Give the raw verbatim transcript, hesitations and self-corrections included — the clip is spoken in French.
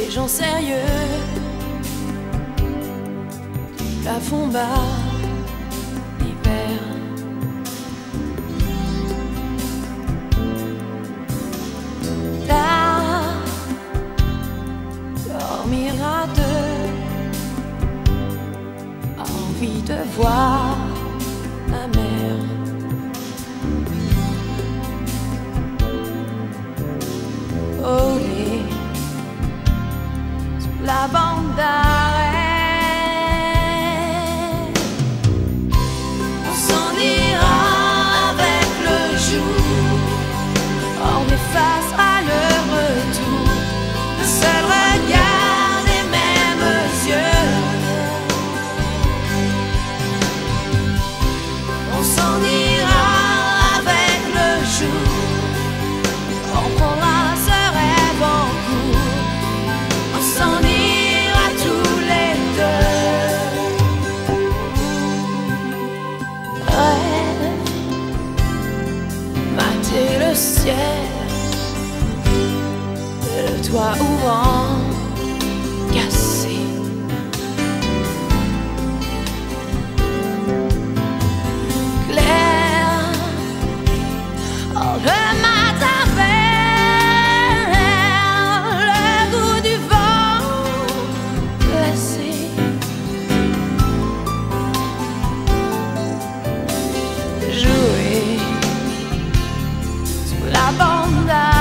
des gens sérieux, du plafond bas, l'hiver. Là, dormir à deux, envie de voir la mer. Voler sur la bande d'arrêt. On s'en ira avec le jour, on effacera le retour, le seul regard des mêmes yeux. On s'en ira avec le jour, on prendra ce rêve en cours, on s'en ira tous les deux. Rêve, mater le ciel, le toit ouvrant, cassé. Clair, oh, le matin vert, le goût du vent glacé. Jouer sous la bande d'arrêt.